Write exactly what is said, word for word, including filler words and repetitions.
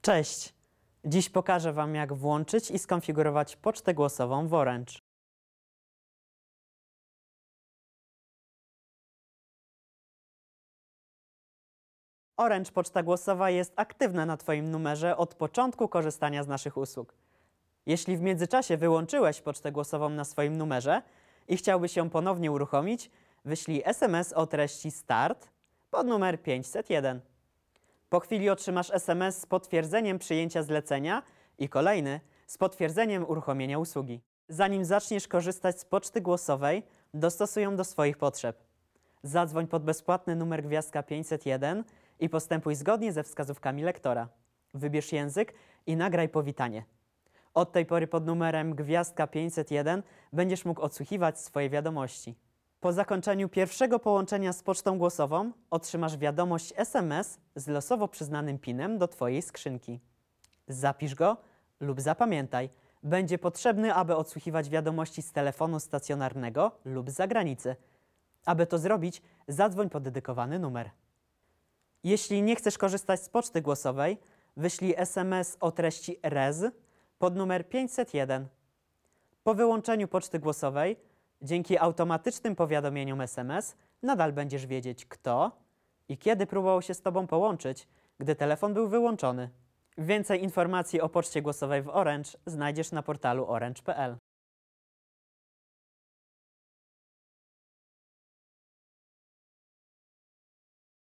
Cześć! Dziś pokażę Wam, jak włączyć i skonfigurować pocztę głosową w Orange. Orange Poczta Głosowa jest aktywna na Twoim numerze od początku korzystania z naszych usług. Jeśli w międzyczasie wyłączyłeś pocztę głosową na swoim numerze i chciałbyś ją ponownie uruchomić, wyślij es em es o treści START pod numer pięćset jeden. Po chwili otrzymasz es em es z potwierdzeniem przyjęcia zlecenia i kolejny z potwierdzeniem uruchomienia usługi. Zanim zaczniesz korzystać z poczty głosowej, dostosuj ją do swoich potrzeb. Zadzwoń pod bezpłatny numer gwiazdka pięćset jeden i postępuj zgodnie ze wskazówkami lektora. Wybierz język i nagraj powitanie. Od tej pory pod numerem gwiazdka pięćset jeden będziesz mógł odsłuchiwać swoje wiadomości. Po zakończeniu pierwszego połączenia z pocztą głosową otrzymasz wiadomość es em es z losowo przyznanym pinem do Twojej skrzynki. Zapisz go lub zapamiętaj. Będzie potrzebny, aby odsłuchiwać wiadomości z telefonu stacjonarnego lub z zagranicy. Aby to zrobić, zadzwoń po dedykowany numer. Jeśli nie chcesz korzystać z poczty głosowej, wyślij es em es o treści R E Z pod numer pięćset jeden. Po wyłączeniu poczty głosowej, dzięki automatycznym powiadomieniom es em es, nadal będziesz wiedzieć, kto i kiedy próbował się z Tobą połączyć, gdy telefon był wyłączony. Więcej informacji o poczcie głosowej w Orange znajdziesz na portalu orange kropka pe el.